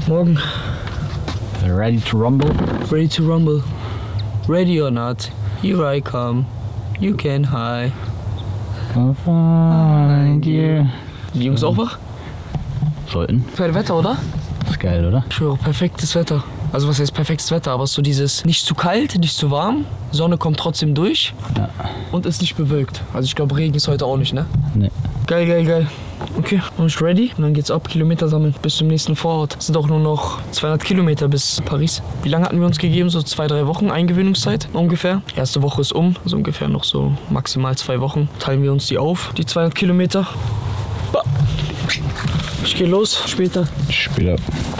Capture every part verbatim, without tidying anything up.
Morgen. Ready to rumble? Ready to rumble. Ready or not, here I come. You can hide. I'll find you. Die Jungs auch wach? Sollten. Geil Wetter, oder? Ist geil, oder? Ich schwöre, perfektes Wetter. Also was heißt perfektes Wetter, aber so dieses nicht zu kalt, nicht zu warm. Sonne kommt trotzdem durch. Ja. Und ist nicht bewölkt. Also ich glaube, Regen ist heute auch nicht, ne? Nee. Geil, geil, geil. Okay, bin ich ready. Und dann geht's ab, Kilometer sammeln bis zum nächsten Vorort. Es sind auch nur noch zweihundert Kilometer bis Paris. Wie lange hatten wir uns gegeben? So zwei, drei Wochen Eingewöhnungszeit ungefähr. Erste Woche ist um, also ungefähr noch so maximal zwei Wochen. Teilen wir uns die auf, die zweihundert Kilometer. Ich gehe los, später. Später.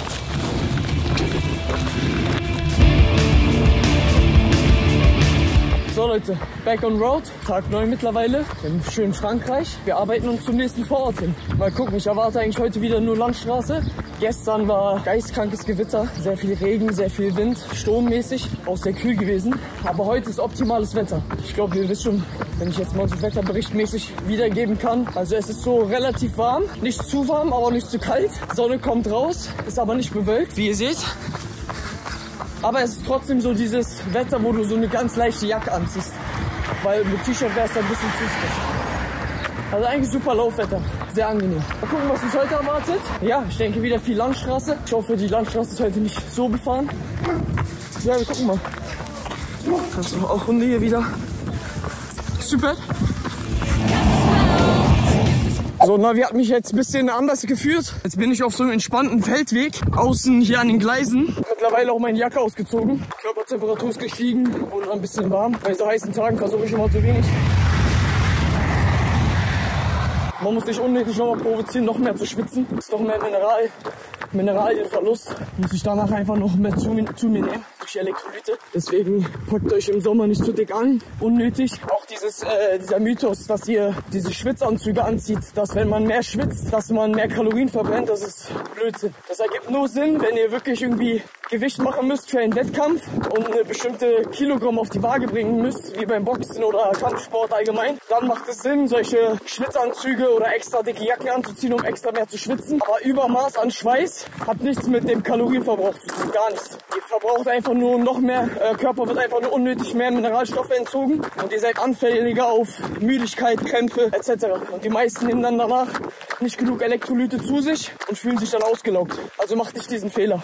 So Leute, back on road, Tag neun mittlerweile, im schönen Frankreich. Wir arbeiten uns zum nächsten Vorort hin. Mal gucken, ich erwarte eigentlich heute wieder nur Landstraße. Gestern war geistkrankes Gewitter, sehr viel Regen, sehr viel Wind, sturmmäßig, auch sehr kühl gewesen. Aber heute ist optimales Wetter. Ich glaube, ihr wisst schon, wenn ich jetzt mal so wetterberichtmäßig wiedergeben kann. Also es ist so relativ warm, nicht zu warm, aber auch nicht zu kalt. Sonne kommt raus, ist aber nicht bewölkt, wie ihr seht. Aber es ist trotzdem so dieses Wetter, wo du so eine ganz leichte Jacke anziehst. Weil mit T-Shirt wäre es dann ein bisschen zu frisch. Also eigentlich super Laufwetter. Sehr angenehm. Mal gucken, was uns heute erwartet. Ja, ich denke wieder viel Landstraße. Ich hoffe, die Landstraße ist heute nicht so befahren. Ja, wir gucken mal. Kannst du auch Hunde hier wieder. Super. So, Navi hat mich jetzt ein bisschen anders geführt. Jetzt bin ich auf so einem entspannten Feldweg. Außen hier an den Gleisen. Mittlerweile auch meine Jacke ausgezogen. Körpertemperatur ist gestiegen und ein bisschen warm. Bei so heißen Tagen versuche ich immer zu wenig. Man muss sich unnötig nochmal provozieren, noch mehr zu schwitzen. Das ist noch mehr Mineral, Mineralienverlust. Muss ich danach einfach noch mehr zu, zu mir nehmen. Durch Elektrolyte. Deswegen packt euch im Sommer nicht zu dick an. Unnötig. Auch dieses, äh, dieser Mythos, dass ihr diese Schwitzanzüge anzieht, dass wenn man mehr schwitzt, dass man mehr Kalorien verbrennt, das ist Blödsinn. Das ergibt nur Sinn, wenn ihr wirklich irgendwie Gewicht machen müsst für einen Wettkampf und eine bestimmte Kilogramm auf die Waage bringen müsst, wie beim Boxen oder Kampfsport allgemein. Dann macht es Sinn, solche Schwitzanzüge oder extra dicke Jacken anzuziehen, um extra mehr zu schwitzen. Aber Übermaß an Schweiß hat nichts mit dem Kalorienverbrauch zu tun, gar nichts. Ihr verbraucht einfach nur noch mehr, äh, Körper wird einfach nur unnötig mehr Mineralstoffe entzogen und ihr seid anfälliger auf Müdigkeit, Krämpfe et cetera. Und die meisten nehmen dann danach nicht genug Elektrolyte zu sich und fühlen sich dann ausgelaugt. Also macht nicht diesen Fehler.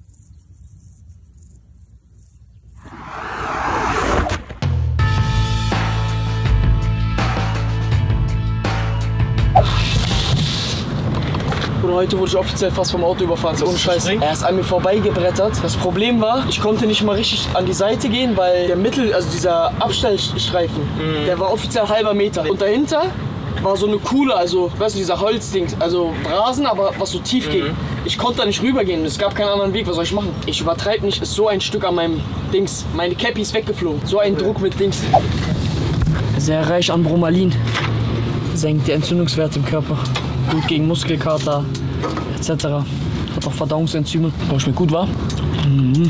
Und heute wurde ich offiziell fast vom Auto überfahren, so ohne Scheiß. Er ist an mir vorbeigebrettert. Das Problem war, ich konnte nicht mal richtig an die Seite gehen, weil der Mittel, also dieser Abstellstreifen, mhm. der war offiziell halber Meter. Und dahinter war so eine Kuhle, also, weißt du, dieser Holzding, also Rasen, aber was so tief mhm. ging. Ich konnte da nicht rübergehen, es gab keinen anderen Weg, was soll ich machen? Ich übertreibe nicht, ist so ein Stück an meinem Dings. Meine Cappy ist weggeflogen, so ein Druck mit Dings. Sehr reich an Bromelin, senkt die Entzündungswerte im Körper. Gut gegen Muskelkater et cetera. Hat auch Verdauungsenzyme. Boah, schmeckt gut, wa? Mhm.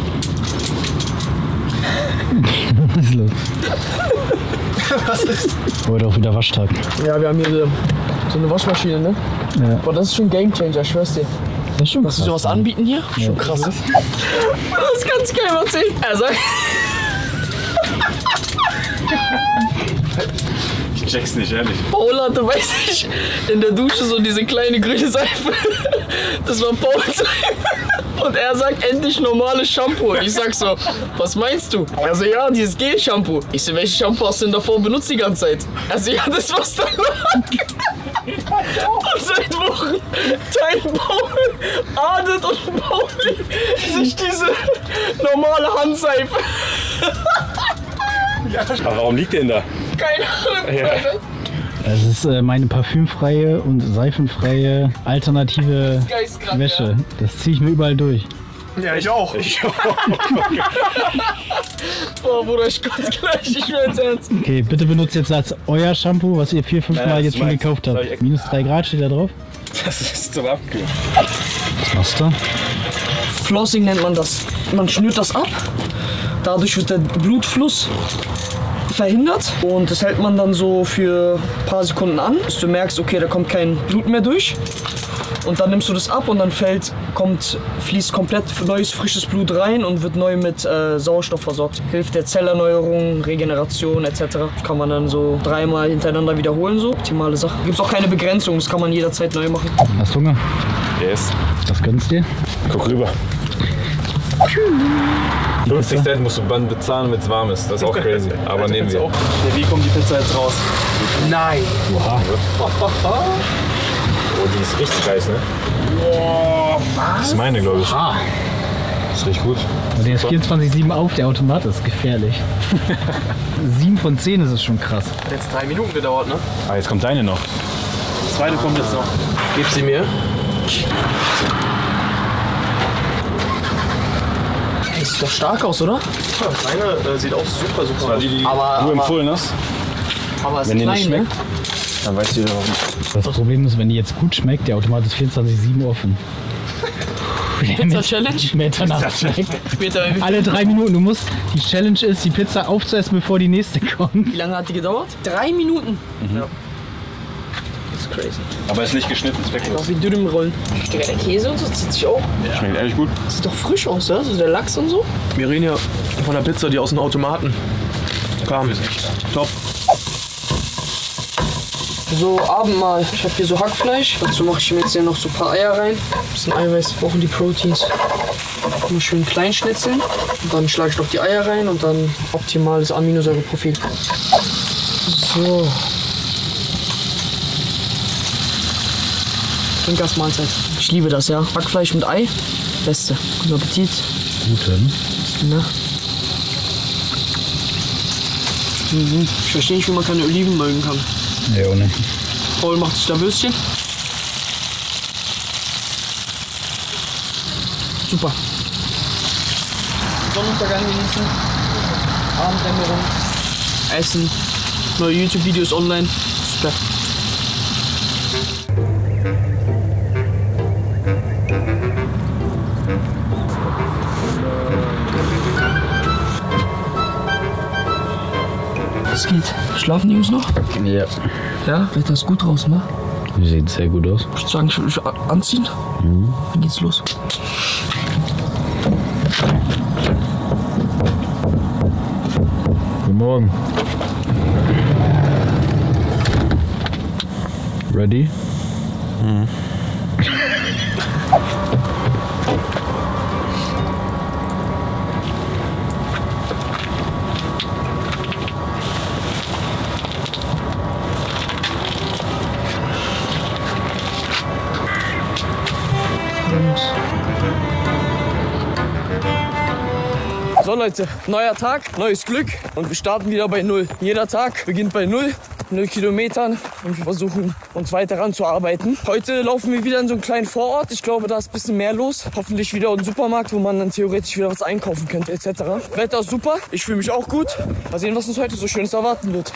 Was ist los? Was ist? Heute auch wieder Waschtag. Ja, wir haben hier so eine Waschmaschine, ne? Ja. Boah, das ist schon Gamechanger, ich schwör's dir. Das ist schon Dass sie sowas anbieten hier? Ja. Schon krass. Das kannst du keinem erzählen. Also. Ich check's nicht, ehrlich. Paul hatte, weiß ich, in der Dusche so diese kleine grüne Seife. Das war Pauls Seife. Und er sagt, endlich normales Shampoo. Und ich sag so, was meinst du? Er so, ja, dieses Gel-Shampoo. Ich so, welches Shampoo hast du denn davor benutzt die ganze Zeit? Er so, ja, das was da lag. Und seit Wochen teilen Paul, Adet und Pauli sich diese normale Handseife. Ja. Aber warum liegt der denn da? Keine Ahnung. Ja. Das ist äh, meine parfümfreie und seifenfreie alternative Geisteskrank, Wäsche. Ja. Das ziehe ich mir überall durch. Ja, ich auch. Ich auch. Boah, Bruder, ich kotze gleich, ich will jetzt ernst. Okay, bitte benutzt jetzt als euer Shampoo, was ihr vier, fünf Mal ja, jetzt schon gekauft habt. Minus drei Grad steht da drauf. Das ist zum Abkühlen. Was machst du? Flossing nennt man das. Man schnürt das ab. Dadurch wird der Blutfluss verhindert und das hält man dann so für ein paar Sekunden an, bis du merkst, okay, da kommt kein Blut mehr durch. und dann nimmst du das ab und dann fällt, kommt, fließt komplett neues, frisches Blut rein und wird neu mit äh, Sauerstoff versorgt. Hilft der Zellerneuerung, Regeneration et cetera. Das kann man dann so dreimal hintereinander wiederholen, so. Optimale Sache. Gibt es auch keine Begrenzung, das kann man jederzeit neu machen. Hast du Hunger? Yes. Was gönnst dir? Guck rüber. fünfzig Cent musst du dann bezahlen, wenn es warm ist. Das ist auch crazy. Aber nehmen wir. Ja, wie kommt die Pizza jetzt raus? Nein! Wow. Oh, die ist richtig heiß, ne? Wow, was? Das ist meine, glaube ich. Ah. Das riecht gut. Und der ist vierundzwanzig sieben auf, der Automat ist gefährlich. sieben von zehn ist es schon krass. Hat jetzt drei Minuten gedauert, ne? Ah, jetzt kommt deine noch. Die zweite kommt jetzt noch. Gib sie mir. Das sieht doch stark aus, oder? Ja, deine äh, sieht auch super, super aus. Die, die aber, du empfohlen hast. Aber es wenn ist die klein, nicht schmeckt, ne? dann weißt du warum. Das Problem ist, wenn die jetzt gut schmeckt, der Automat ist vierundzwanzig sieben offen. Pizza Challenge? Später nach Später. Alle drei Minuten. Du musst, die Challenge ist, die Pizza aufzuessen, bevor die nächste kommt. Wie lange hat die gedauert? Drei Minuten. Mhm. Ja. Das ist crazy. Aber ist nicht geschnitten, ist weg. Auch wie Dürrenrollen. Digga, der Käse und so zieht sich auch. Ja. Schmeckt ehrlich gut. Sieht doch frisch aus, ja? So der Lachs und so. Wir reden ja von der Pizza, die aus dem Automaten kam. Top. So, Abendmahl. Ich habe hier so Hackfleisch. Dazu mache ich mir jetzt hier noch so ein paar Eier rein. Ein bisschen Eiweiß, brauchen die Proteins. Mal schön klein schnitzeln. Und dann schlage ich noch die Eier rein und dann optimales Aminosäureprofil. So. Trinkgastmahlzeit. Ich liebe das, ja. Hackfleisch mit Ei. Beste. Guten Appetit. Guten. Na. Mhm. Ich verstehe nicht, wie man keine Oliven mögen kann. Ja, auch nicht. Paul macht sich da Würstchen. Super. Sonnenuntergang genießen. Abenddämmerung. Essen. Neue YouTube-Videos online. Super. Was geht? Schlafen die Jungs noch? Ja. Ja? Wetter ist gut draußen, ne? Sieht sehr gut aus. Ich würde sagen, ich will mich anziehen. Mhm. Dann geht's los. Guten Morgen. Ready? Mhm. So Leute, neuer Tag, neues Glück und wir starten wieder bei Null. Jeder Tag beginnt bei Null, null Kilometern und wir versuchen uns weiter ranzuarbeiten. Heute laufen wir wieder in so einen kleinen Vorort. Ich glaube, da ist ein bisschen mehr los. Hoffentlich wieder ein Supermarkt, wo man dann theoretisch wieder was einkaufen könnte et cetera. Wetter ist super, ich fühle mich auch gut. Mal sehen, was uns heute so Schönes erwarten wird.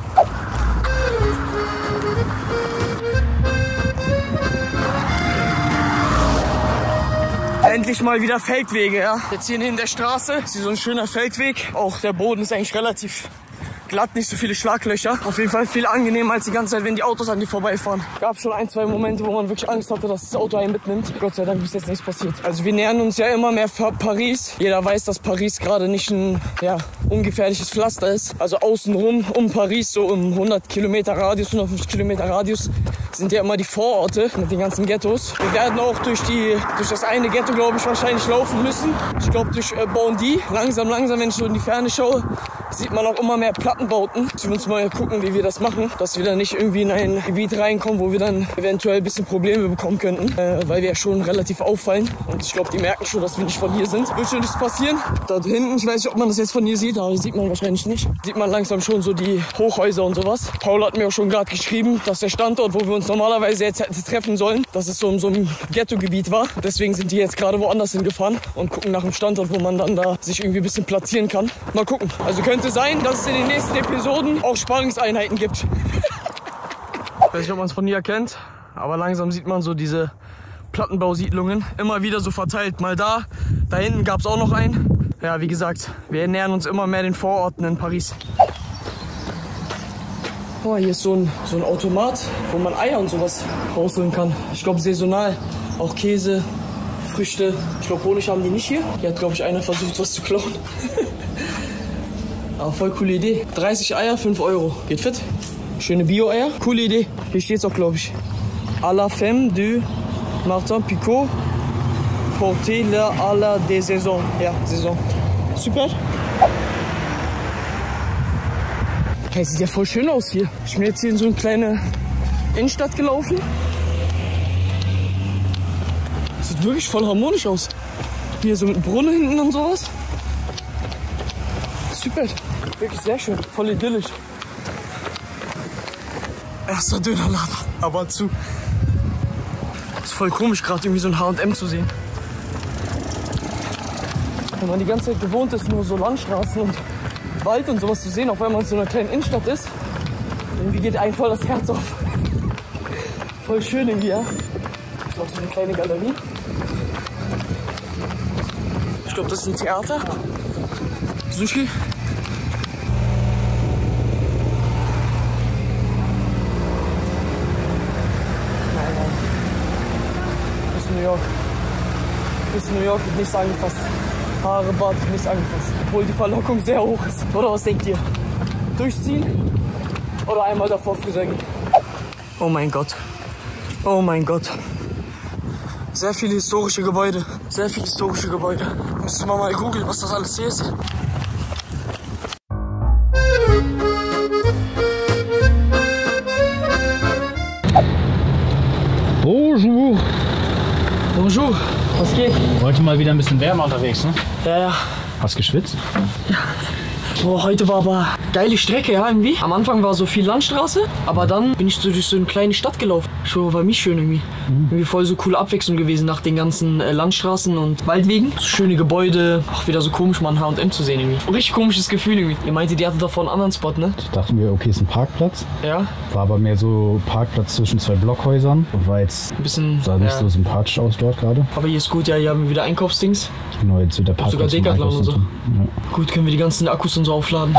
Endlich mal wieder Feldwege, ja. Jetzt hier neben der Straße ist hier so ein schöner Feldweg. Auch der Boden ist eigentlich relativ glatt, nicht so viele Schlaglöcher. Auf jeden Fall viel angenehmer als die ganze Zeit, wenn die Autos an dir vorbeifahren. Gab schon ein, zwei Momente, wo man wirklich Angst hatte, dass das Auto einen mitnimmt. Gott sei Dank ist jetzt nichts passiert. Also wir nähern uns ja immer mehr für Paris. Jeder weiß, dass Paris gerade nicht ein ja, ungefährliches Pflaster ist. Also außenrum um Paris, so im hundert Kilometer Radius, hundertfünfzig Kilometer Radius, sind ja immer die Vororte mit den ganzen Ghettos. Wir werden auch durch, die, durch das eine Ghetto, glaube ich, wahrscheinlich laufen müssen. Ich glaube durch äh, Bondy. Langsam, langsam, wenn ich so in die Ferne schaue, sieht man auch immer mehr Plattenbauten. Wir müssen mal gucken, wie wir das machen, dass wir dann nicht irgendwie in ein Gebiet reinkommen, wo wir dann eventuell ein bisschen Probleme bekommen könnten, äh, weil wir ja schon relativ auffallen. Und ich glaube, die merken schon, dass wir nicht von hier sind. Wird schon nichts passieren. Da hinten, ich weiß nicht, ob man das jetzt von hier sieht, aber das sieht man wahrscheinlich nicht. Sieht man langsam schon so die Hochhäuser und sowas. Paul hat mir auch schon gerade geschrieben, dass der Standort, wo wir uns normalerweise jetzt hätten treffen sollen, dass es so in so einem Ghetto-Gebiet war. Deswegen sind die jetzt gerade woanders hingefahren und gucken nach einem Standort, wo man dann da sich irgendwie ein bisschen platzieren kann. Mal gucken. Also könnte sein, dass es in den nächsten Episoden auch Spannungseinheiten gibt. Ich weiß nicht, ob man es von hier kennt, aber langsam sieht man so diese Plattenbausiedlungen immer wieder so verteilt. Mal da, da hinten gab es auch noch einen. Ja, wie gesagt, wir nähern uns immer mehr den Vororten in Paris. Oh, hier ist so ein, so ein Automat, wo man Eier und sowas rausholen kann. Ich glaube saisonal. Auch Käse, Früchte. Ich glaube Honig haben die nicht hier. Hier hat, glaube ich, einer versucht, was zu klauen. Aber voll coole Idee. dreißig Eier, fünf Euro. Geht fit. Schöne Bio-Eier. Coole Idee. Hier steht's auch, glaube ich. À la femme du Martin Picot. Porter la à la des Saison. Ja, Saison. Super. Hey, sieht ja voll schön aus hier. Ich bin jetzt hier in so eine kleine Innenstadt gelaufen. Sieht wirklich voll harmonisch aus. Hier so mit Brunnen hinten und sowas. Super. Wirklich sehr schön. Voll idyllisch. Erster Dönerladen, aber zu. Ist voll komisch, gerade irgendwie so ein H und M zu sehen. Wenn man die ganze Zeit gewohnt ist, nur so Landstraßen und Wald und sowas zu sehen, auf einmal in so einer kleinen Innenstadt ist, irgendwie geht einem voll das Herz auf. Voll schön irgendwie, ja. Ist auch so eine kleine Galerie. Ich glaube, das ist ein Theater. Sushi. Nein, nein. Bis New York. Bis New York wird nichts angefasst. Haare, Bart, nichts angefasst. Obwohl die Verlockung sehr hoch ist. Oder was denkt ihr? Durchziehen? Oder einmal davor Friseur gehen? Oh mein Gott. Oh mein Gott. Sehr viele historische Gebäude. Sehr viele historische Gebäude. Müssen wir mal googeln, was das alles hier ist. Bonjour. Bonjour. Was geht? Heute mal wieder ein bisschen wärmer unterwegs, ne? Ja, ja. Hast du geschwitzt? Ja. Boah, heute war aber geile Strecke, ja, irgendwie. Am Anfang war so viel Landstraße, aber dann bin ich so durch so eine kleine Stadt gelaufen. Schon war mich schön irgendwie. Mhm. Irgendwie voll so coole Abwechslung gewesen nach den ganzen äh, Landstraßen und Waldwegen. So schöne Gebäude. Auch wieder so komisch, mal ein H und M zu sehen irgendwie. Ein richtig komisches Gefühl irgendwie. Ihr meinte, die hatte davor einen anderen Spot, ne? Ich dachte mir, okay, ist ein Parkplatz. Ja. War aber mehr so Parkplatz zwischen zwei Blockhäusern und war jetzt ein bisschen, sah nicht ja. so sympathisch aus dort gerade. Aber hier ist gut, ja, hier haben wir wieder Einkaufsdings. Genau, jetzt wird der Parkplatz. Sogar Decathlon und so. Ja. Gut, können wir die ganzen Akkus und so aufladen.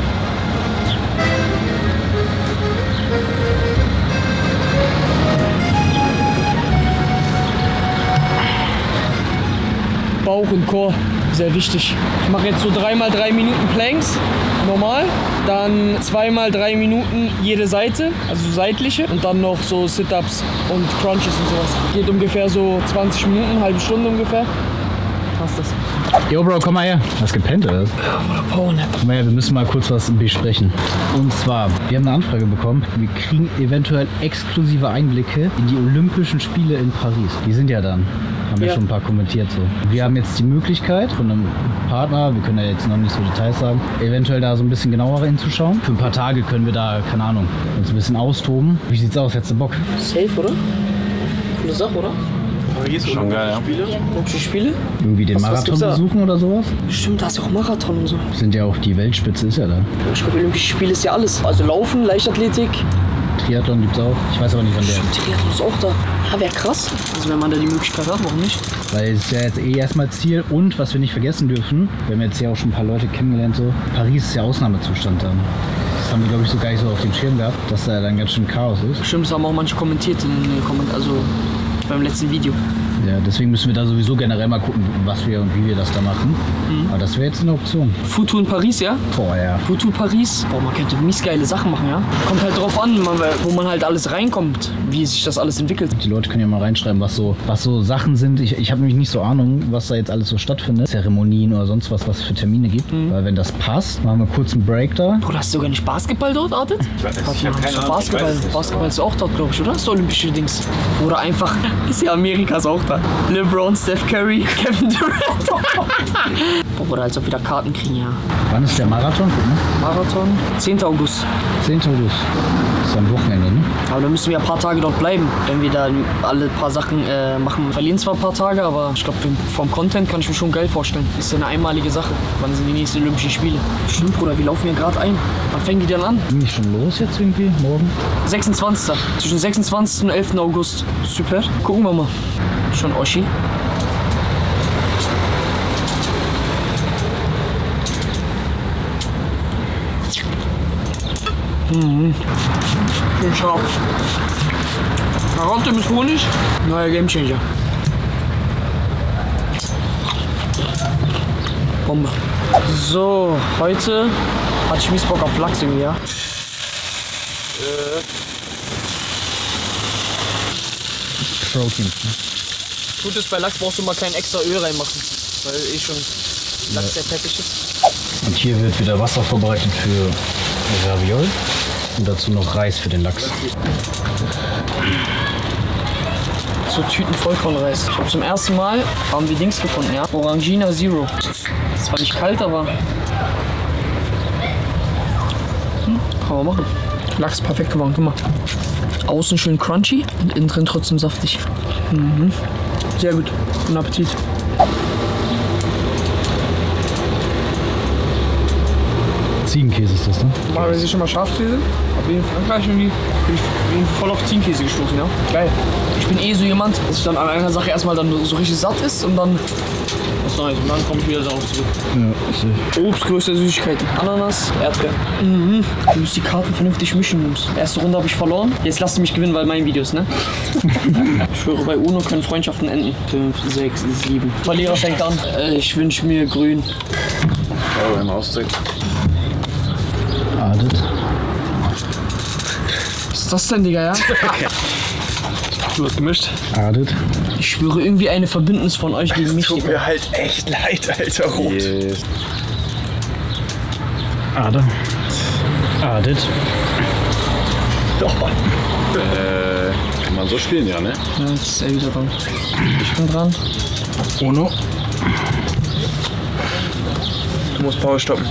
Bauch und Chor, sehr wichtig. Ich mache jetzt so dreimal drei Minuten Planks, normal. Dann zweimal drei Minuten jede Seite, also so seitliche. Und dann noch so Sit-Ups und Crunches und sowas. Geht ungefähr so zwanzig Minuten, eine halbe Stunde ungefähr. Passt das. Yo Bro, komm mal her. Hast gepennt oder? Ja, oder Powernap. Komm mal her, wir müssen mal kurz was besprechen. Und zwar, wir haben eine Anfrage bekommen. Wir kriegen eventuell exklusive Einblicke in die Olympischen Spiele in Paris. Die sind ja dann. Haben ja schon ein paar kommentiert so. Wir haben jetzt die Möglichkeit von einem Partner, wir können ja jetzt noch nicht so Details sagen, eventuell da so ein bisschen genauer hinzuschauen. Für ein paar Tage können wir da, keine Ahnung, uns ein bisschen austoben. Wie sieht's aus? Hättest du Bock? Safe, oder? Coole Sache, oder? Paris, schon geil, ja. Spiele? Olympische Spiele? Irgendwie den Was- was Marathon gibt's da? besuchen oder sowas? Stimmt, da ist ja auch Marathon und so. Sind ja auch die Weltspitze, ist ja da. Ich glaube, Olympische Spiele ist ja alles. Also Laufen, Leichtathletik. Triathlon gibt's auch. Ich weiß aber nicht, wann der Stimmt, ist. Triathlon ist auch da. Ja, wäre krass. Also wenn man da die Möglichkeit hat, warum nicht? Weil es ist ja jetzt eh erstmal Ziel und was wir nicht vergessen dürfen, wir haben jetzt ja auch schon ein paar Leute kennengelernt, so Paris ist ja Ausnahmezustand dann. Das haben wir glaube ich so gar nicht so auf dem Schirm gehabt, dass da dann ganz schön Chaos ist. Stimmt, das haben auch manche kommentiert in den Kommentaren, also beim letzten Video. Ja, deswegen müssen wir da sowieso generell mal gucken, was wir und wie wir das da machen. Mhm. Aber das wäre jetzt eine Option. Foodtour in Paris, ja? Boah, ja. Foodtour Paris. Boah, man könnte mies geile Sachen machen, ja? Kommt halt drauf an, man, wo man halt alles reinkommt, wie sich das alles entwickelt. Die Leute können ja mal reinschreiben, was so, was so Sachen sind. Ich, ich habe nämlich nicht so Ahnung, was da jetzt alles so stattfindet. Zeremonien oder sonst was, was es für Termine gibt. Mhm. Weil wenn das passt, machen wir kurz einen Break da. Bruder, hast du sogar nicht Basketball dort, Artet? Ich weiß, ich hab keine Ahnung. Basketball, Basketball ist auch dort, glaube ich, oder? Das ist olympische Dings. Oder einfach, ist ja Amerikas auch da. LeBron, Steph Curry, Kevin Durant. Boah, Bruder, als ob wir da Karten kriegen, ja. Wann ist der Marathon? Guck mal. Marathon, zehnten August. zehnten August. Das ist am Wochenende, ne? Aber dann müssen wir ein paar Tage dort bleiben, wenn wir da alle paar Sachen äh, machen. Wir verlieren zwar ein paar Tage, aber ich glaube, vom Content kann ich mir schon geil vorstellen. Ist ja eine einmalige Sache. Wann sind die nächsten Olympischen Spiele? Stimmt, Bruder, wir laufen hier gerade ein. Wann fängen die dann an? Bin ich schon los jetzt irgendwie? Morgen? sechsundzwanzigsten Zwischen sechsundzwanzigsten und elften August. Super. Gucken wir mal. Schon Oschi. Mhm. Schön scharf. Karotte mit Honig, neuer Gamechanger. Bombe. So, heute hatte ich mies Bock auf Lachs irgendwie, ja? Äh. Protein. Gut ist, bei Lachs brauchst du mal kein extra Öl reinmachen, weil eh schon Lachs sehr fettig ist. Und hier wird wieder Wasser vorbereitet für Ravioli und dazu noch Reis für den Lachs. So Tüten Vollkornreis. Ich habe zum ersten Mal haben wir Dings gefunden, ja? Orangina Zero. Das war nicht kalt, aber hm, kann man machen. Lachs perfekt geworden, guck mal. Außen schön crunchy und innen drin trotzdem saftig. Mhm. Sehr gut. Guten Appetit. Ziegenkäse ist das, ne? War das schon mal Schafkäse? Aber in Frankreich irgendwie bin ich irgendwie voll auf Ziegenkäse gestoßen, ja? Geil. Ich bin eh so jemand, dass ich dann an einer Sache erstmal dann so richtig satt ist und dann was Neues. Und dann komme ich wieder darauf zurück. Ja, Obst, größte Süßigkeiten. Ananas, Erdbeer. Mhm. Du musst die Karten vernünftig mischen, Jungs. Erste Runde habe ich verloren. Jetzt lasst ihr mich gewinnen, weil mein Video ist, ne? Ich schwöre, bei UNO können Freundschaften enden. fünf, sechs, sieben. Verlierer fängt an. Äh, ich wünsche mir grün. Oh, einmal auszeigen. Adet. Was ist das denn, Digga, ja? Du hast gemischt. Adet. Ich schwöre irgendwie eine Verbindnis von euch gegen mich, Tut Digga. mir halt echt leid, Alter. Rot. Yes. Ade. Adet. Doch, Mann. Äh, kann man so spielen, ja, ne? Ja, jetzt ist er wieder dran. Ich bin dran. Uno. Du musst Pause stoppen.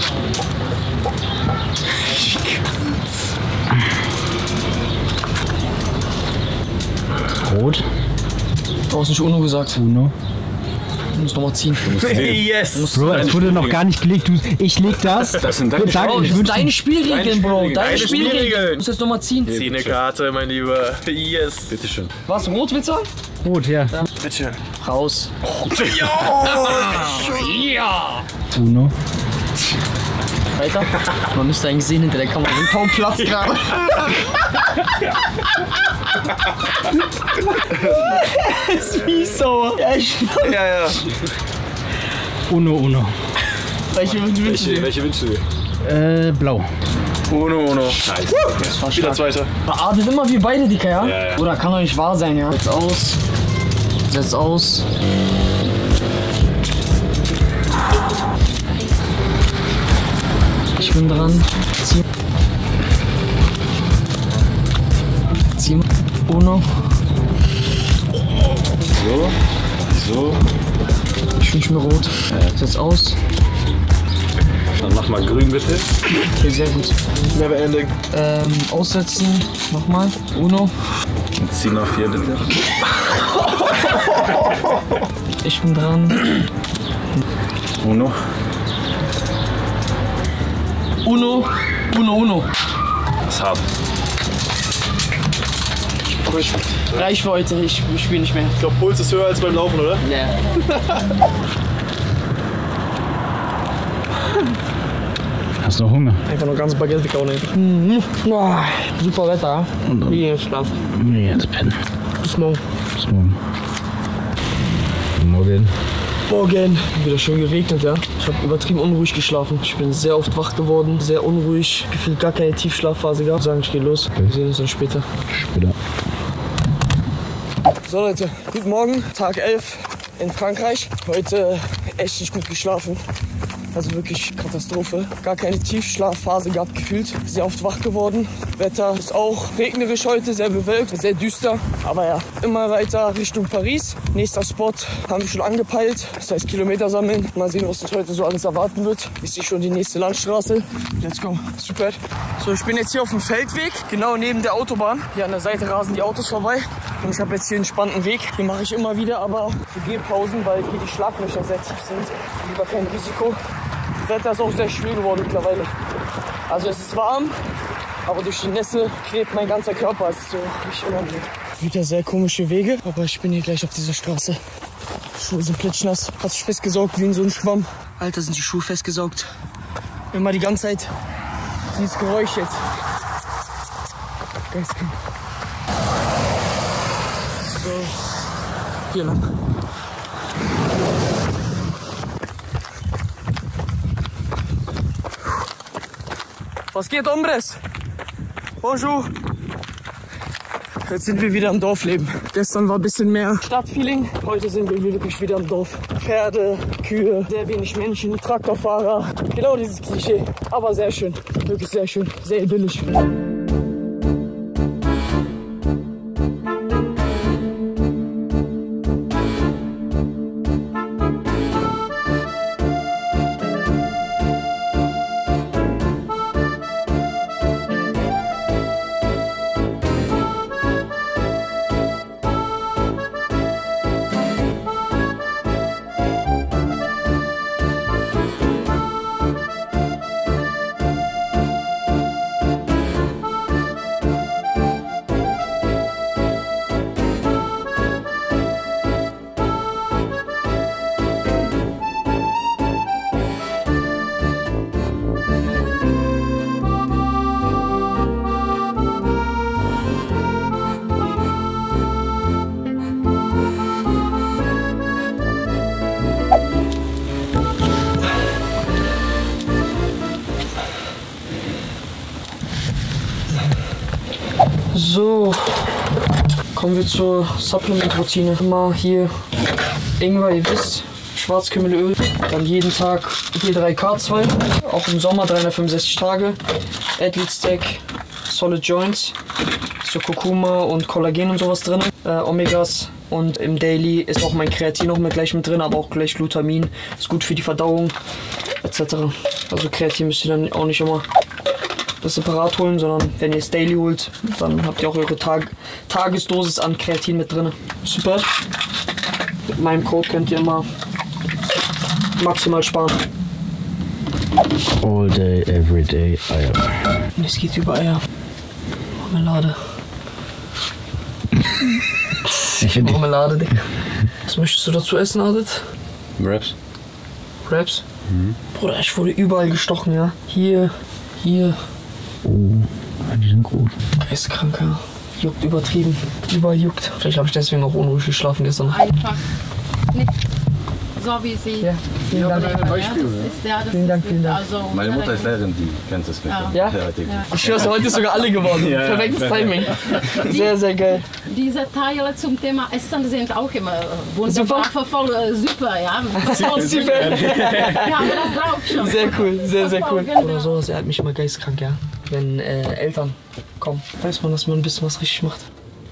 Rot. Du hast nicht Uno gesagt. Uno. Du musst nochmal ziehen. Yes! Bro, es wurde noch gar nicht gelegt. Du, ich leg das. Das sind deine Sag, Bro, ich das sind wünsch- deine Spielregeln, Bro. Spielregeln. Deine Deine Spielregeln. Spielregeln. Du musst jetzt nochmal ziehen. Zieh eine Karte, mein Lieber. Yes! Bitteschön. Was, rot willst du? Rot, ja. Bitte. Raus. Ja! Uno. Weiter. Man müsste eigentlich sehen hinter der Kamera. Den kaum Platz gerade. ist wie sauer. Ja, ich Ja, ja. Uno, Uno. Welche wünschst du Welche, dir? welche wünschst du dir? Äh, blau. Uno, uno. Nice. Das war Wieder stark. zweiter. Beatmet immer wie beide, Dicker, ja? Ja, ja. Oder kann doch nicht wahr sein, ja? Setz aus. Setz aus. Ich bin dran. Zieh. Zieh. Uno. So. So. Ich wünsch mir rot. Setz aus. Dann mach mal grün, bitte. Okay, sehr gut. Never ending. Ähm, aussetzen. Nochmal. Uno. Und zieh noch vier, bitte. Ich bin dran. Uno. Uno. Uno, Uno. Das ist hart. Reich für heute. Ich, ich spiele nicht mehr. Ich glaube, Puls ist höher als beim Laufen, oder? Ja. Hast du Hunger? Einfach nur ganz Baguette weghauen einfach. Mhm. Oh, super Wetter. Wir gehen jetzt schlafen. Nee, jetzt pennen. Bis morgen. Bis morgen. Morgen. Morgen. Wieder schön geregnet, ja. Ich habe übertrieben unruhig geschlafen. Ich bin sehr oft wach geworden, sehr unruhig. Gefühlt gar keine Tiefschlafphase gehabt. Sagen, ich gehe los. Wir sehen uns dann später. Später. So Leute, guten Morgen. Tag elf in Frankreich. Heute echt nicht gut geschlafen. Also wirklich Katastrophe. Gar keine Tiefschlafphase gehabt gefühlt. Sehr oft wach geworden. Wetter ist auch regnerisch heute, sehr bewölkt, sehr düster. Aber ja, immer weiter Richtung Paris. Nächster Spot haben wir schon angepeilt. Das heißt Kilometer sammeln. Mal sehen, was uns heute so alles erwarten wird. Ist hier schon die nächste Landstraße. Let's go. Super. So, ich bin jetzt hier auf dem Feldweg, genau neben der Autobahn. Hier an der Seite rasen die Autos vorbei. Und ich habe jetzt hier einen spannenden Weg. Den mache ich immer wieder, aber für Gehpausen, weil hier die Schlaglöcher sehr tief sind. Lieber kein Risiko. Das Wetter ist auch sehr schwül geworden mittlerweile. Also es ist warm, aber durch die Nässe klebt mein ganzer Körper. Es ist so richtig unangenehm. Wieder sehr komische Wege, aber ich bin hier gleich auf dieser Straße. Die Schuhe sind klitschnass. Hat sich festgesaugt wie in so einem Schwamm. Alter, sind die Schuhe festgesaugt. Immer die ganze Zeit dieses Geräusch jetzt. Geistkrank. So, hier lang. Was geht, Hombres? Bonjour. Jetzt sind wir wieder im Dorfleben. Gestern war ein bisschen mehr Stadtfeeling. Heute sind wir wirklich wieder im Dorf. Pferde, Kühe, sehr wenig Menschen, Traktorfahrer. Genau dieses Klischee. Aber sehr schön. Wirklich sehr schön. Sehr idyllisch. So, kommen wir zur Supplement-Routine. Immer hier Ingwer, ihr wisst, Schwarzkümmelöl, dann jeden Tag G drei K zwei, auch im Sommer dreihundertfünfundsechzig Tage, Athlete Stack, Solid Joints, so Kurkuma und Kollagen und sowas drin, äh, Omegas, und im Daily ist auch mein Kreatin noch mit gleich mit drin, aber auch gleich Glutamin, ist gut für die Verdauung et cetera. Also Kreatin müsst ihr dann auch nicht immer das separat holen, sondern wenn ihr es daily holt, dann habt ihr auch eure Tag Tagesdosis an Kreatin mit drin. Super. Mit meinem Code könnt ihr immer maximal sparen. All day, every day, Eier. Es geht über Eier. Marmelade. Marmelade, Digga. Was möchtest du dazu essen, Adit? Wraps. Wraps? Mhm. Bruder, ich wurde überall gestochen, ja. Hier, hier. Oh, die sind groß. Geistkranker. Juckt übertrieben. Überall juckt. Vielleicht habe ich deswegen auch unruhig geschlafen gestern. Einfach nicht so wie sie. Ja, vielen Dank. Ja, Beispiel, das ist, ja, das Vielen Dank, ist, vielen Dank. Also, Meine Mutter ist Lehrerin, die kennt das mit. Ja. Ja? Ja. Ich schwör's, heute ist sogar alle geworden. Ja, ja. Perfektes Timing. Sehr, sehr geil. Diese Teile zum Thema Essen sind auch immer wunderbar, Super. voll äh, super, ja. Super. Wir haben das drauf schon. Sehr cool, sehr, sehr cool. Genau. Oder sowas, er hat mich immer geistkrank, ja. Wenn äh, Eltern kommen, weiß man, dass man ein bisschen was richtig macht.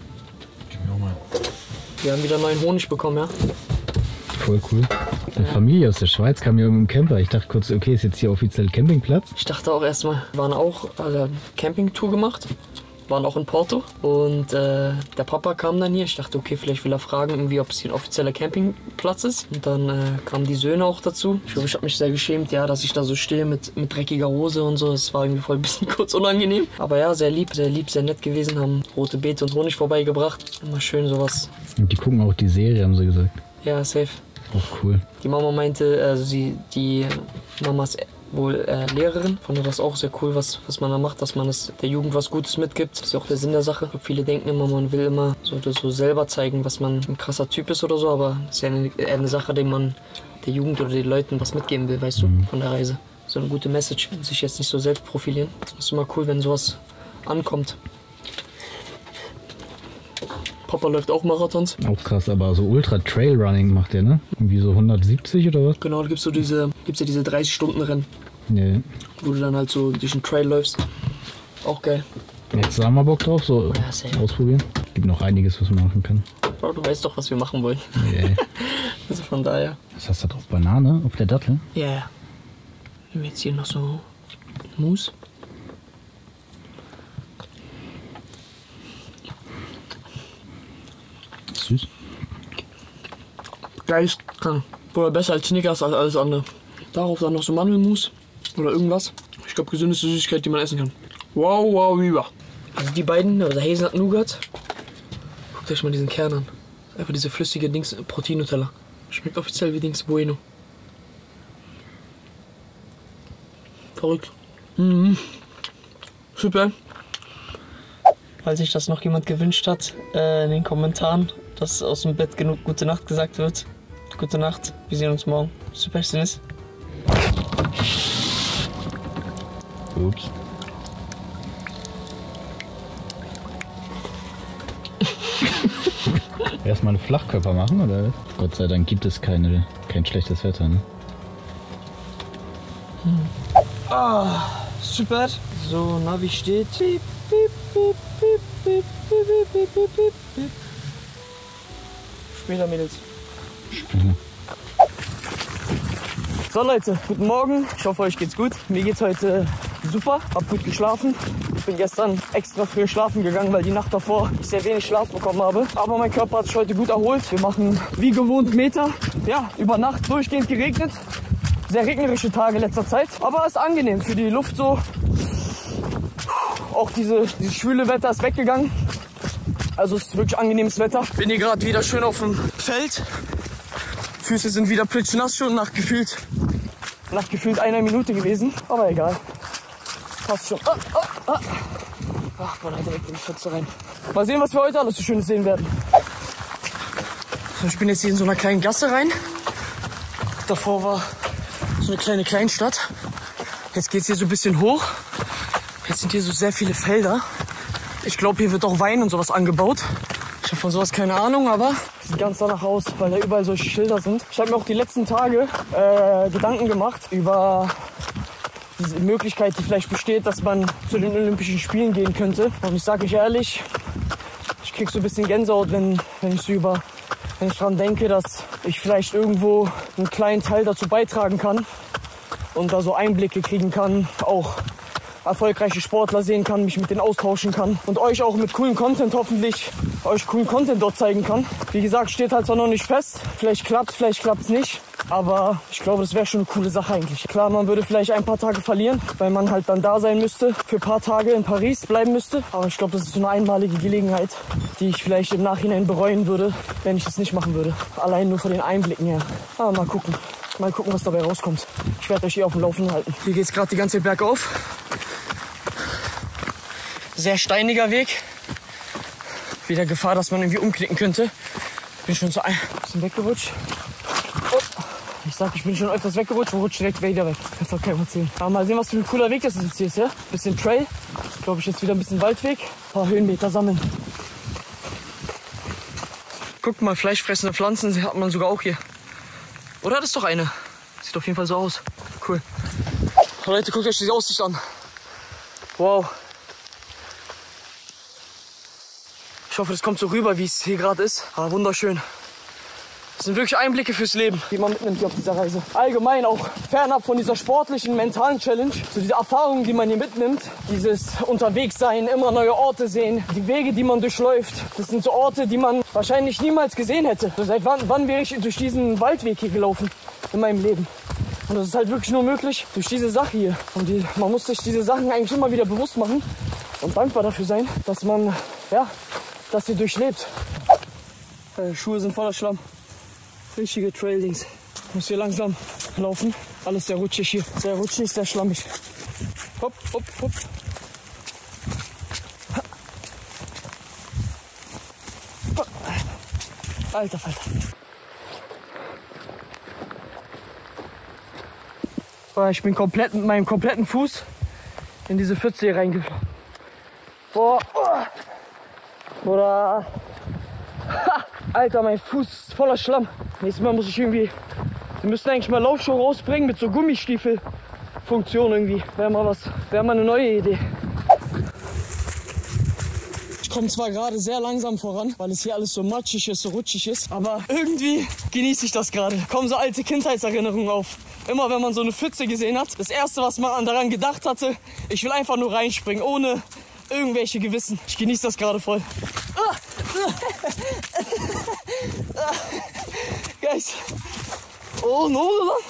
Wir haben wieder neuen Honig bekommen, ja. Voll cool. Eine Familie aus der Schweiz kam hier mit dem Camper. Ich dachte kurz, okay, ist jetzt hier offiziell Campingplatz. Ich dachte auch erstmal, wir waren auch also Campingtour gemacht, waren auch in Porto und äh, der Papa kam dann hier. Ich dachte, okay, vielleicht will er fragen, irgendwie, ob es hier ein offizieller Campingplatz ist. Und dann äh, kamen die Söhne auch dazu. Ich glaube, ich habe mich sehr geschämt, ja, dass ich da so stehe mit, mit dreckiger Hose und so. Es war irgendwie voll ein bisschen kurz unangenehm. Aber ja, sehr lieb, sehr lieb, sehr nett gewesen, haben rote Beete und Honig vorbeigebracht. Immer schön sowas. Und die gucken auch die Serie, haben sie gesagt. Ja, safe. Auch cool. Die Mama meinte, also sie, die Mama ist wohl äh, Lehrerin, fand das auch sehr cool, was, was man da macht, dass man es der Jugend was Gutes mitgibt. Das ist ja auch der Sinn der Sache. Viele denken immer, man will immer so, so selber zeigen, was man ein krasser Typ ist oder so, aber es ist ja eine, eher eine Sache, die man der Jugend oder den Leuten was mitgeben will, weißt Mhm. du, von der Reise. So eine gute Message, sich jetzt nicht so selbst profilieren. Das ist immer cool, wenn sowas ankommt. Papa läuft auch Marathons. Auch krass, aber so Ultra-Trail-Running macht der, ne? Irgendwie so hundertsiebzig oder was? Genau, da gibt's so diese, gibt's ja diese dreißig Stunden Rennen, Nee. wo du dann halt so durch den Trail läufst. Auch geil. Jetzt haben wir Bock drauf, so Ja, safe. ausprobieren. Gibt noch einiges, was man machen kann. Bro, du weißt doch, was wir machen wollen. Yeah. Also von daher. Was hast du da drauf? Banane auf der Dattel? Ja, yeah. Nehmen wir jetzt hier noch so Mousse. Süß. Geistkrank. Oder besser als Snickers als alles andere. Darauf dann noch so Mandelmus oder irgendwas. Ich glaube, gesündeste Süßigkeit, die man essen kann. Wow, wow, wow. Also die beiden, also Hazelnut Nougat. Guckt euch mal diesen Kern an. Einfach diese flüssige Dings, Protein-Nutella. Schmeckt offiziell wie Dings Bueno. Verrückt. Mhm. Super. falls sich das noch jemand gewünscht hat, äh, in den Kommentaren, dass aus dem Bett genug gute Nacht gesagt wird. Gute Nacht, wir sehen uns morgen. Super Dennis. Ups. Erstmal eine Flachkörper machen, oder? Gott sei Dank gibt es keine, kein schlechtes Wetter, ne? Hm. Ah, super. So, Navi steht. Piep, piep, piep, piep, piep, piep, piep, piep, piep, piep. Später, Mädels. Mhm. So Leute, guten Morgen. Ich hoffe, euch geht's gut. Mir geht's heute super. Hab gut geschlafen. Ich bin gestern extra früh schlafen gegangen, weil die Nacht davor ich sehr wenig Schlaf bekommen habe. Aber mein Körper hat sich heute gut erholt. Wir machen wie gewohnt Meter. Ja, über Nacht durchgehend geregnet. Sehr regnerische Tage in letzter Zeit. Aber es ist angenehm für die Luft so. Auch diese, dieses schwüle Wetter ist weggegangen. Also es ist wirklich angenehmes Wetter. Bin hier gerade wieder schön auf dem Feld. Füße sind wieder plitschnass schon nach gefühlt, nach gefühlt einer Minute gewesen. Aber egal. Passt schon. Ah, ah, ah. Ach, man hat direkt in die Pfütze rein. Mal sehen, was wir heute alles so Schönes sehen werden. So, ich bin jetzt hier in so einer kleinen Gasse rein. Davor war so eine kleine Kleinstadt. Jetzt geht es hier so ein bisschen hoch. Jetzt sind hier so sehr viele Felder. Ich glaube, hier wird auch Wein und sowas angebaut. Ich habe von sowas keine Ahnung, aber sieht ganz danach aus, weil da überall solche Schilder sind. Ich habe mir auch die letzten Tage äh, Gedanken gemacht über diese Möglichkeit, die vielleicht besteht, dass man zu den Olympischen Spielen gehen könnte. Und ich sage euch ehrlich, ich krieg so ein bisschen Gänsehaut, wenn, wenn ich so über, wenn ich daran denke, dass ich vielleicht irgendwo einen kleinen Teil dazu beitragen kann und da so Einblicke kriegen kann, auch erfolgreiche Sportler sehen kann, mich mit denen austauschen kann und euch auch mit coolen Content hoffentlich euch coolen Content dort zeigen kann. Wie gesagt, steht halt zwar noch nicht fest. Vielleicht klappt, vielleicht klappt es nicht. Aber ich glaube, das wäre schon eine coole Sache eigentlich. Klar, man würde vielleicht ein paar Tage verlieren, weil man halt dann da sein müsste, für ein paar Tage in Paris bleiben müsste. Aber ich glaube, das ist so eine einmalige Gelegenheit, die ich vielleicht im Nachhinein bereuen würde, wenn ich das nicht machen würde. Allein nur von den Einblicken her. Aber mal gucken. Mal gucken, was dabei rauskommt. Ich werde euch hier auf dem Laufenden halten. Hier geht es gerade die ganze Zeit bergauf. Sehr steiniger Weg. Wieder Gefahr, dass man irgendwie umknicken könnte. Bin schon so ein bisschen weggerutscht. Oh. Ich sag, ich bin schon öfters weggerutscht und rutsche direkt wieder weg. Das kann doch keinem erzählen. Aber mal sehen, was für ein cooler Weg das jetzt hier ist. Ja? Bisschen Trail. Glaube ich jetzt wieder ein bisschen Waldweg. Ein paar Höhenmeter sammeln. Guckt mal, fleischfressende Pflanzen hat man sogar auch hier. Oder? Das ist doch eine. Sieht auf jeden Fall so aus. Cool. Leute, guckt euch diese Aussicht an. Wow. Ich hoffe, das kommt so rüber, wie es hier gerade ist. Aber wunderschön. Das sind wirklich Einblicke fürs Leben, die man mitnimmt hier auf dieser Reise. Allgemein auch fernab von dieser sportlichen, mentalen Challenge. So diese Erfahrungen, die man hier mitnimmt. Dieses Unterwegssein, immer neue Orte sehen. Die Wege, die man durchläuft. Das sind so Orte, die man wahrscheinlich niemals gesehen hätte. So, seit wann, wann wäre ich durch diesen Waldweg hier gelaufen in meinem Leben? Und das ist halt wirklich nur möglich durch diese Sache hier. Und die, man muss sich diese Sachen eigentlich immer wieder bewusst machen und dankbar dafür sein, dass man, ja, das hier durchlebt. Äh, Schuhe sind voller Schlamm. Richtige Trail-Dings. Ich muss hier langsam laufen. Alles sehr rutschig hier. Sehr rutschig, sehr schlammig. Hopp, hopp, hopp. Alter Falter. Ich bin komplett mit meinem kompletten Fuß in diese Pfütze hier reingeflogen. Boah. Oder. Ha, Alter, mein Fuß ist voller Schlamm. Nächstes Mal muss ich irgendwie. Wir müssen eigentlich mal Laufschuhe rausbringen mit so Gummistiefelfunktion irgendwie. Wäre mal was. Wäre mal eine neue Idee. Ich komme zwar gerade sehr langsam voran, weil es hier alles so matschig ist, so rutschig ist. Aber irgendwie genieße ich das gerade. Kommen so alte Kindheitserinnerungen auf. Immer wenn man so eine Pfütze gesehen hat, das erste, was man daran gedacht hatte, ich will einfach nur reinspringen, ohne irgendwelche Gewissen. Ich genieße das gerade voll. Ah. Ah. Guys. Oh no.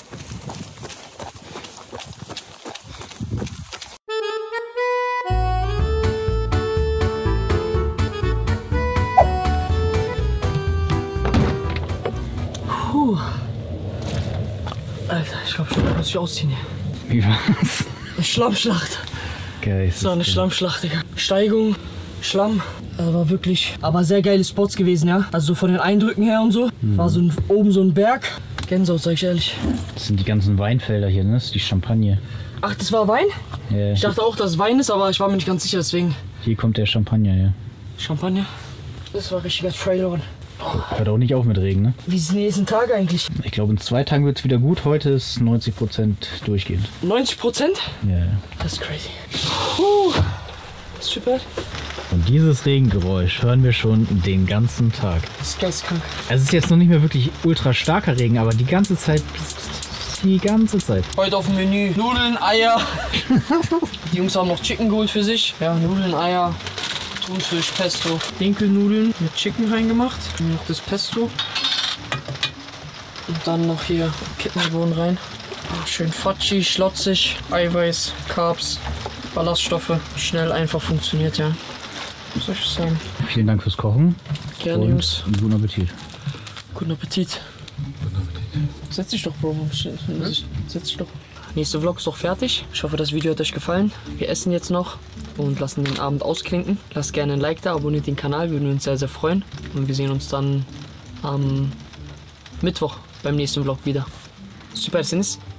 Puh. Alter, ich glaube schon, da muss ich ausziehen hier. Wie war's? Eine Schlammschlacht. Geil. So eine Schlammschlacht, Digga. Steigung Schlamm. Das war wirklich, aber sehr geile Spots gewesen, ja. Also von den Eindrücken her und so. Mhm. War so ein, oben so ein Berg. Gänsehaut, sag ich ehrlich. Das sind die ganzen Weinfelder hier, ne? Das ist die Champagne. Ach, das war Wein? Ja. Ich dachte auch, dass es Wein ist, aber ich war mir nicht ganz sicher, deswegen. Hier kommt der Champagner, ja. Champagner? Das war richtiger Trailrun. Hört auch nicht auf mit Regen, ne? Wie sind die nächsten Tage eigentlich? Ich glaube, in zwei Tagen wird es wieder gut. Heute ist neunzig Prozent durchgehend. neunzig Prozent? Ja, ja. Das ist crazy. Puh. Super. Und dieses Regengeräusch hören wir schon den ganzen Tag. Das ist geistkrank. Es ist jetzt noch nicht mehr wirklich ultra starker Regen, aber die ganze Zeit, die ganze Zeit. Heute auf dem Menü Nudeln, Eier. Die Jungs haben noch Chicken geholt für sich. Ja, Nudeln, Eier, Thunfisch, Pesto. Dinkelnudeln mit Chicken reingemacht. Und noch das Pesto. Und dann noch hier Kidneybohnen rein. Schön Facci, schlotzig, Eiweiß, Carbs, Ballaststoffe. Schnell, einfach funktioniert, ja. Was soll ich sagen? Vielen Dank fürs Kochen. Gerne, und Jungs. Guten Appetit. Guten Appetit. Setz dich doch, Bro. Setz dich doch. Nächster Vlog ist doch fertig. Ich hoffe, das Video hat euch gefallen. Wir essen jetzt noch und lassen den Abend ausklinken. Lasst gerne ein Like da, abonniert den Kanal, würden wir uns sehr, sehr freuen. Und wir sehen uns dann am Mittwoch beim nächsten Vlog wieder. Super, Sins.